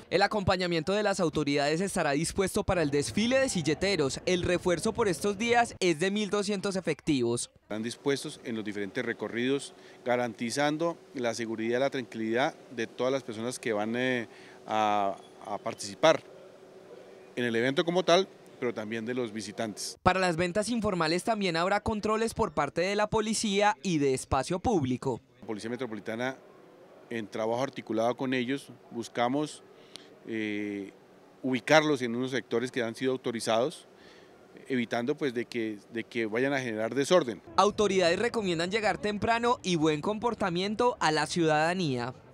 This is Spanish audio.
El acompañamiento de las autoridades estará dispuesto para el desfile de silleteros. El refuerzo por estos días es de 1.200 efectivos. Están dispuestos en los diferentes recorridos, garantizando la seguridad y la tranquilidad de todas las personas que van a participar en el evento como tal, pero también de los visitantes. Para las ventas informales también habrá controles por parte de la policía y de espacio público. La Policía Metropolitana, en trabajo articulado con ellos, buscamos ubicarlos en unos sectores que han sido autorizados, evitando pues de que vayan a generar desorden. Autoridades recomiendan llegar temprano y buen comportamiento a la ciudadanía.